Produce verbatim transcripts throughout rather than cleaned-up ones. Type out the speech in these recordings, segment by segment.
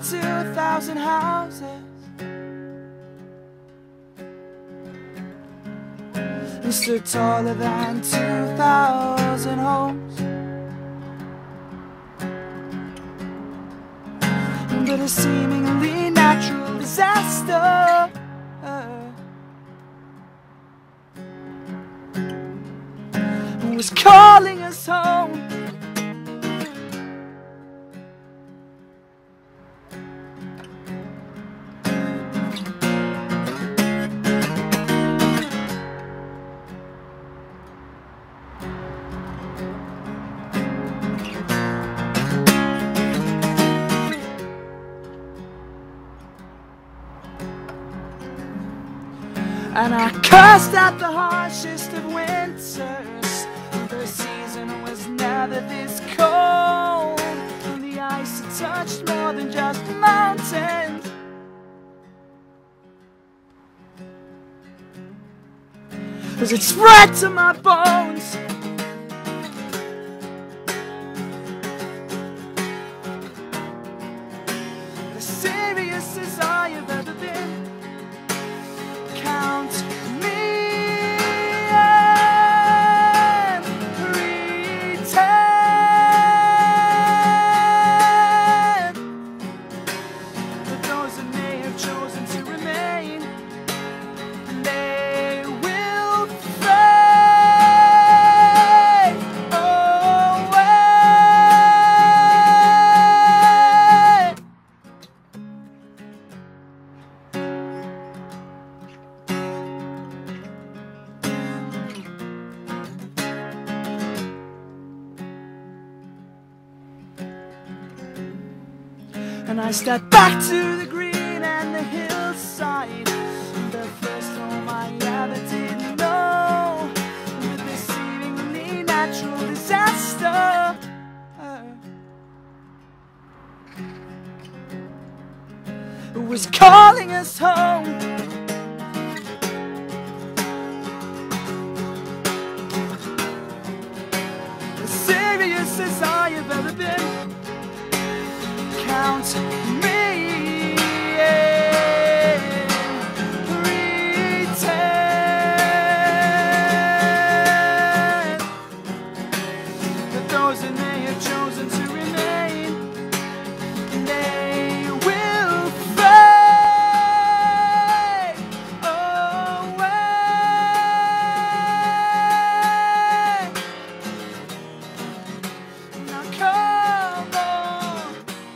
two thousand houses and stood taller than two thousand homes. But a seemingly natural disaster was calling us home. And I cursed at the harshest of winters. The season was never this cold, and the ice had touched more than just mountains. As it spread to my bones. The seriousest I have ever been. Count me and pretend that those that may have chosen to remain, they will fade away. And I stepped back to the green and the hillside, the first home I ever did know, with this seemingly natural disaster was calling us home. As serious as I have ever been. Count me and pretend that those that may have chosen to remain, they will fade away. Now come on.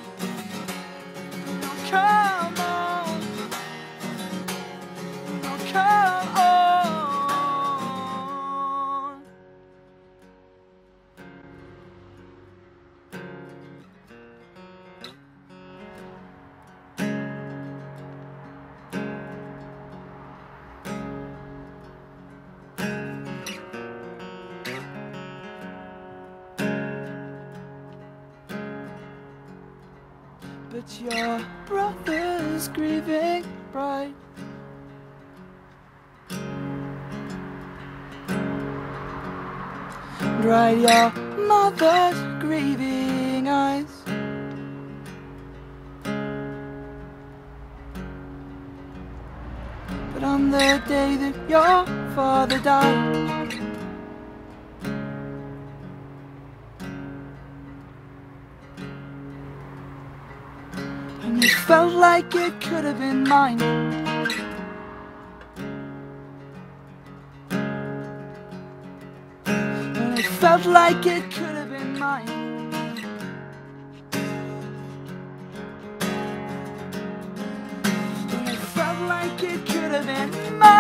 Come on, no, come on. But your brother's grieving bright. Dry your mother's grieving eyes. But on the day that your father died, and it felt like it could have been mine. And it felt like it could have been mine. And it felt like it could have been mine.